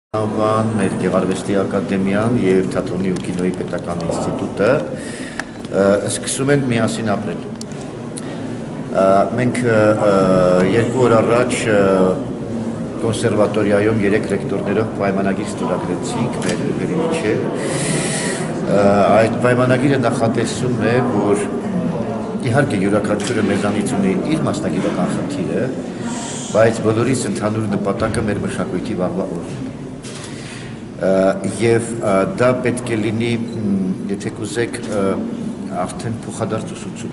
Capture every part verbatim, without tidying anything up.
Անվան մեր Գեղարվեստի ակադեմիան և թատրոնի ու կինոյի պետական ինստիտուտը սկսում են միասին ապրել։ Մենք երկու օր առաջ կոնսերվատորիայում երեք ռեկտորներով պայմանագիր ստորագրեցինք մեր միջև։ Այդ պայմանագիրը նախատեսում է, որ իհարկե յուրաքանչյուրը մեզանից ունի իր մասնագիտական խնդիրը, բայց բոլորիս ընդհանուր նպատակը մեր մշակույթի վաղվա օրն է։ Եվ դա պետք է լինի, եթե կուզեք, արդեն փոխադարձ ուսուցում։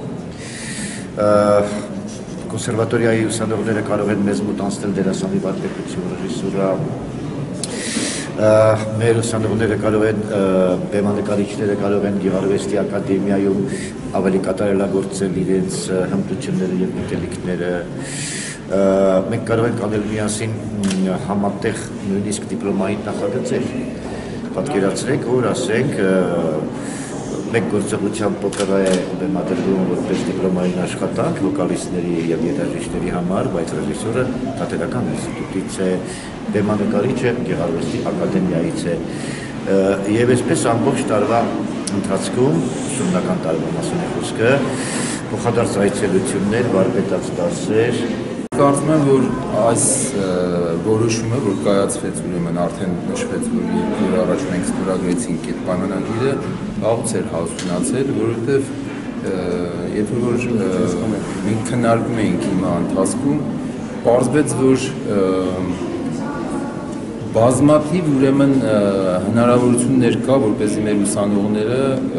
Կոնսերվատորիայի ուսանողները կարող են մեզ մոտ անցնել դերասանի վարպետություն, ռեժիսուրա, մեր ուսանողները կարող են, բեմանկարիչները կարող են Գեղարվեստի ակադեմիայում ավելի կատարելագործել իրենց հմտությունները և գիտելիքները։ Մենք կարող ենք անել միասին համատեղ նույնիսկ դիպլոմային նախագծեր։ Պատկերացրեք, որ ասենք մեկ գործողությամբ օպերա է բեմադրվում որպես դիպլոմային աշխատանք վոկալիստների և երաժիշտների համար, բայց ռեժիսորը թատերական ինստիտուտից է, բեմանկարիչը Գեղարվեստի ակադեմիայից է։ Եվ այսպես ամբողջ տարվա ընթացքում, ուսումնական տարվա մասին է խոսքը, փոխադարձ այցելություններ, վարպետաց դասեր։ Կարծում եմ, որ այս որոշումը, որ կայացվեց, ուրեմն արդեն նշվեց, որ երկու օր առաջ մենք ստորագրեցինք այդ պայմանագիրը, վաղուց էր հասունացել, որովհետև երբ որ մենք քննարկում էինք հիմա ընթացքում, պարզվեց, որ բազմաթիվ ուրեմն հնարավորություններ կա, որպեսզի մեր ուսանողները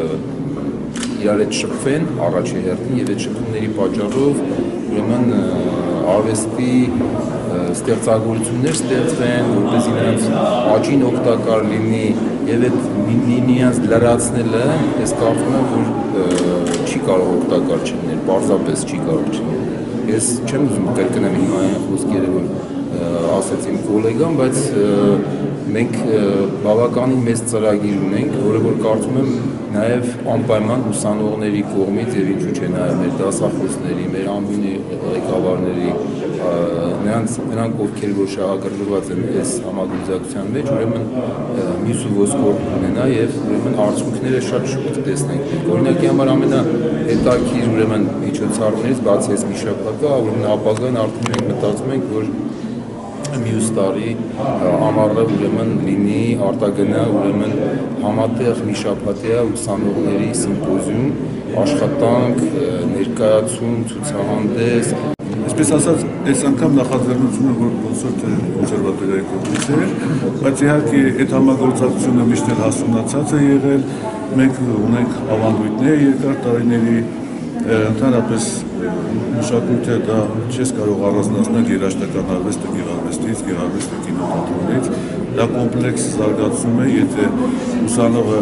իրար հետ շփվեն առաջի հերթին և այդ շփումների պատճառով ուրեմն արվեստի ստեղծագործություններ ստեղծվեն, որպեսզի նրանց աճին օգտակար լինի և այդ միմյանց լրացնելը, ես կարծում եմ, որ չի կարող օգտակար չլիներ, պարզապես չի կարող չլիներ։ Ես չեմ ուզում կրկնեմ հիմա այն խոսքերը, որ ասեց իմ գոլեգան, բայց մենք բավականին մեծ ծրագիր ունենք, որը որ կարծում եմ նաև անպայման ուսանողների կողմից և ինչու չէ նաև մեր դասախոսների, մեր ամբույնի ղեկավարների, նրանք ովքեր որ շահագրգռված են այս համագործակցության մեջ, ուրեմն մյուս ու ոսկոր ունենա և ուրեմն արդյունքները շատ շուտ տեսնենք։ Օրինակի համար ամենահետաքրքիր ուրեմն միջոցառումներից բացի այս մի շաբաթվա, ուրեմն ապագան արդեն մենք մտածում ենք, որ մյուս տարի ամառը ուրեմն լինի արտագնա ուրեմն համատեղ մի շաբաթյա ուսանողների սիմպոզիում, աշխատանք, ներկայացում, ցուցահանդես։ Այսպես ասած, այս անգամ նախաձեռնությունը, որ կոնսերտը կոնսերվատորիայի կողմից էր, բայց իհարկե այդ համագործակցությունը միշտ էլ հասունացած է եղել, մենք ունենք ավանդույթներ երկար տարիների, ընդհանրապես մշակույթը դա չես կարող առանձնացնել երաժշտական արվեստը Գեղարվեստից, Գեղարվեստը կինոթատրոնից, դա կոմպլեքս զարգացում է, եթե ուսանողը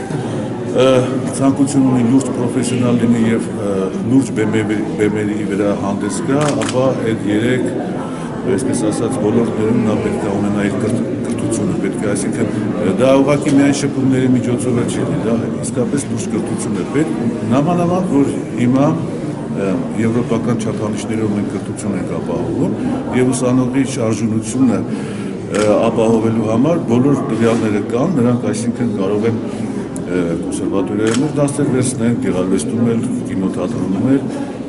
ցանկություն ունի լուրջ պրոֆեսիոնալ լինի և լուրջ բեմերի վրա հանդես գա, ապա այդ երեք, այսպես ասած, ոլորտներում նա պետք է ունենա իր կրթությունը, պետք է, այսինքն դա ուղղակի միայն շփումների միջոցով է չի լինի, դա իսկապես լուրջ կրթություն է պետք, նամանավանդ, որ հիմա եվրոպական չափանիշներով մենք կրթություն ենք ապահովում և ուսանողի շարժունությունը ապահովելու համար բոլոր տվյալները կան, նրանք այսինքն կարող են կոնսերվատորիայում էլ դասեր վերցնել, Գեղարվեստում էլ, կինոթատրոնում էլ